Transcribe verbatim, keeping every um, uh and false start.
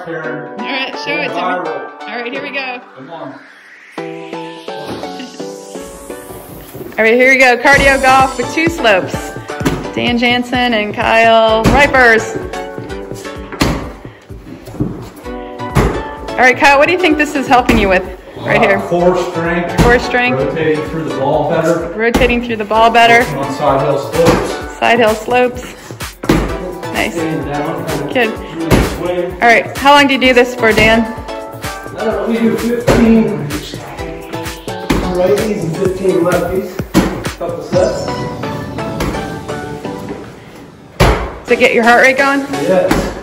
Karen. All right, show it to me. All right, here we go. Come on. All right, here we go. Cardio golf with two slopes. Dan Jansen and Kyle Ripers. All right, Kyle, what do you think this is helping you with right here? Uh, core strength. Core strength. Rotating through the ball better. Rotating through the ball better. Working on side hill slopes. Side hill slopes. Nice. Down. Good. All right, how long do you do this for, Dan? Uh, we do fifteen righties and fifteen lefties. Couple sets. Does it get your heart rate going? Yes.